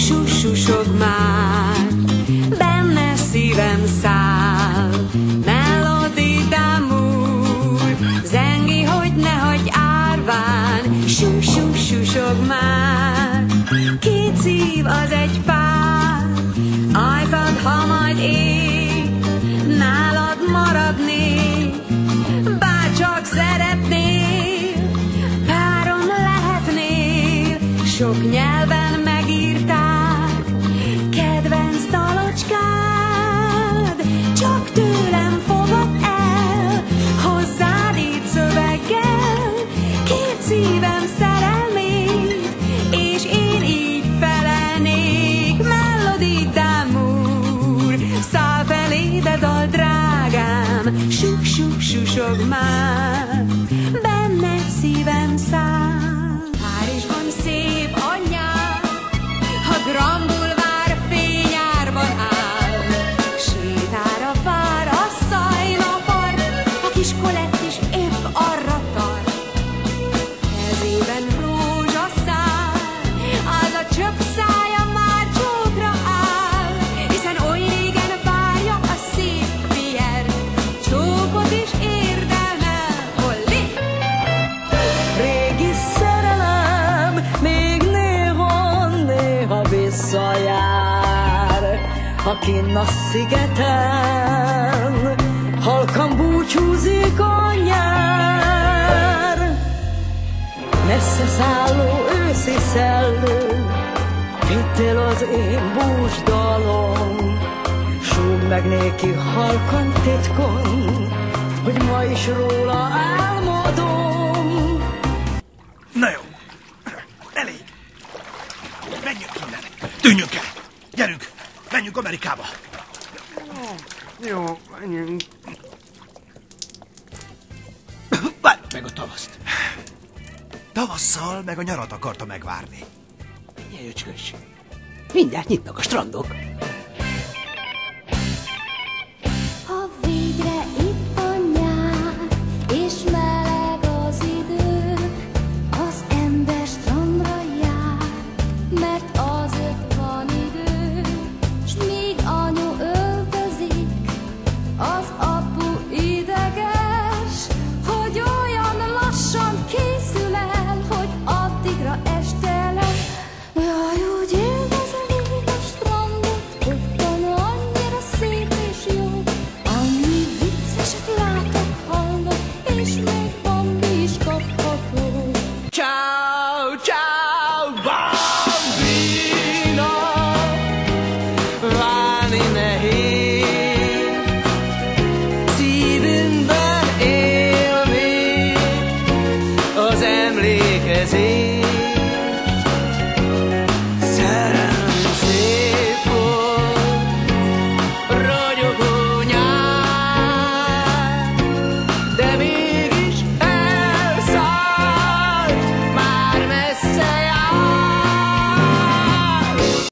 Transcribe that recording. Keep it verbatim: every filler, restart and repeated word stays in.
susog már, benne szívem száll. Melodi d'amor, zengi, hogy ne hagyj árván, susug már. Két szív az egy pár, ajkad, ha majd ég, nálad maradnék, bárcsak szeretnél, párom lehetnél. Sok nyelven megírták kedvenc dalocskád, csak tőlem fogad el, hozzád írt szöveggel két szívem szerelmét, és én így felelnék. Melodi d'amor, száll felé, de dal drágám, susug már, benne szívem száll. Párizsban szép anyám, ha Grand Boulevard fényárban áll, sétára vár a Szajna-part, a kis Colett is épp arra tart. Kezében rózsaszál, az a csöpp szája már csókra áll, hiszen oly régen várja a szép Pierre, csókot is érdemel, holli. Régi szerelem még néha-néha visszajár, ha kinn a szigeten halkan búcsúzik a nyár. Messze szálló őszi szellő, vidd el az én búcsdalom, súgd meg néki halkan titkon, hogy ma is róla álmodom. Na jó, elég. Menjünk innen, tűnjünk el. Gyerünk, menjünk Amerikába. Jó, menjünk. Várj meg a tavaszt. Tavasszal meg a nyarat akarta megvárni. Mindjárt, jöcskös. Mindjárt nyitnak a strandok. Ha végre itt a nyár, és meleg az idő, az ember strandra jár, mert azért van idő, s míg anyu öltözik, az apu ideges, hogy olyan lassan készül el, hogy addigra este lesz. Jaj, úgy élvezem én a strandot, ottan annyira szép és jó, annyi vicceset látok, hallok, és még Bambi is kapható. Ciao, ciao, bambina, várni nehéz, szívünkben él még az emlékezés.